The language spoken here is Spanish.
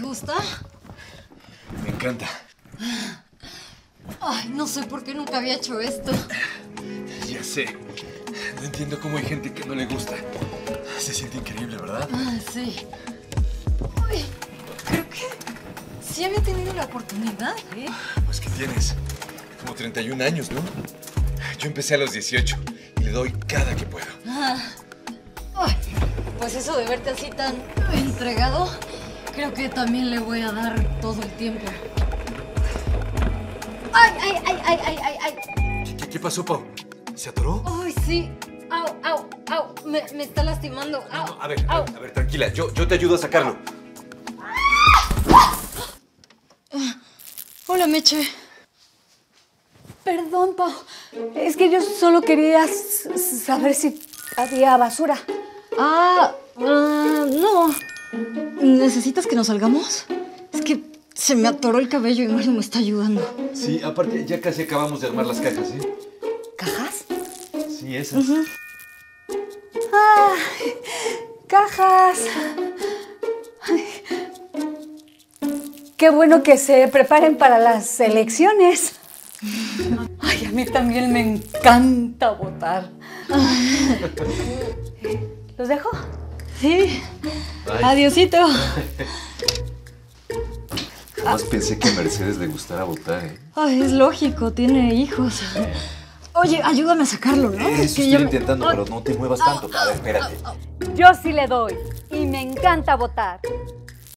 gusta? Me encanta. Ay, no sé por qué nunca había hecho esto. Ya sé. No entiendo cómo hay gente que no le gusta. Se siente increíble, ¿verdad? Ah, sí. Uy, creo que sí había tenido la oportunidad, ¿eh? Pues que tienes como 31 años, ¿no? Yo empecé a los 18 y le doy cada que puedo. Ay, pues eso de verte así tan entregado, creo que también le voy a dar todo el tiempo. ¡Ay, ay, ay, ay, ay, ay, ay! ¿Qué pasó, Pau? ¿Se atoró? ¡Ay, sí! ¡Au, au, au! Me está lastimando. ¡Au! No, a ver, tranquila. Yo te ayudo a sacarlo. Hola, Meche. Perdón, Pau. Es que yo solo quería saber si había basura. No. ¿Necesitas que nos salgamos? Es que se me atoró el cabello y Mario me está ayudando. Sí, aparte ya casi acabamos de armar las cajas, ¿eh? ¿Cajas? Sí, esas. ¡Ay! ¡Cajas! Ay. Qué bueno que se preparen para las elecciones. Ay, a mí también me encanta votar. ¿Los dejo? Sí. Ay. Adiosito. Jamás pensé que a Mercedes le gustara votar, ¿eh? Ay, es lógico, tiene hijos. Oye, ayúdame a sacarlo, ¿no? Eso Que estoy yo me- intentando, pero no te muevas tanto. A ver, espérate. Yo sí le doy y me encanta votar.